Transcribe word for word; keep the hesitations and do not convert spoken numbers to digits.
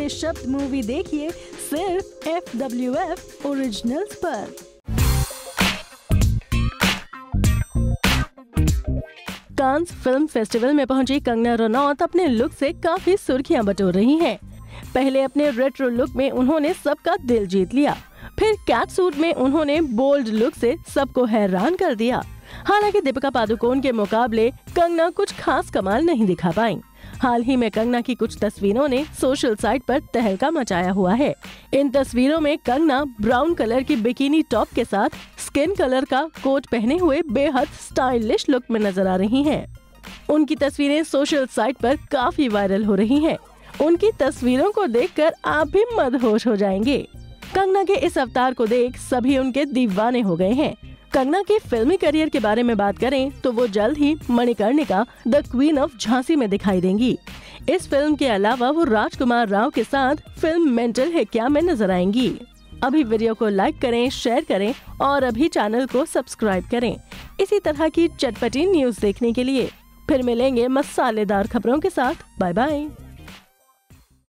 बेशब्द movie देखिए सिर्फ F W F originals पर। कांस फिल्म फेस्टिवल में पहुंची कंगना रनौत अपने लुक से काफी सुर्खियां बटोर रही हैं। पहले अपने रेट्रो लुक में उन्होंने सबका दिल जीत लिया, फिर कैट सूट में उन्होंने बोल्ड लुक से सबको हैरान कर दिया। हालांकि दीपिका पादुकोण के मुकाबले कंगना कुछ खास कमाल नहीं दिखा पाईं। हाल ही में कंगना की कुछ तस्वीरों ने सोशल साइट पर तहलका मचाया हुआ है। इन तस्वीरों में कंगना ब्राउन कलर की बिकिनी टॉप के साथ स्किन कलर का कोट पहने हुए बेहद स्टाइलिश लुक में नजर आ रही हैं। उनकी तस्वीरें सोशल साइट पर काफी वायरल हो रही हैं। उनकी तस्वीरों को देखकर आप भी मदहोश हो जाएंगे। कंगना के इस अवतार को देख सभी उनके दीवाने हो गए हैं। कंगना के फिल्मी करियर के बारे में बात करें तो वो जल्द ही Manikarnika the queen of Jhansi में दिखाई देंगी। इस फिल्म के अलावा वो राजकुमार राव के साथ फिल्म मेंटल है क्या में नजर आएंगी। अभी वीडियो को लाइक करें, शेयर करें और अभी चैनल को सब्सक्राइब करें इसी तरह की चटपटी न्यूज देखने के लिए। फिर मिलेंगे मसालेदार खबरों के साथ। Bye bye.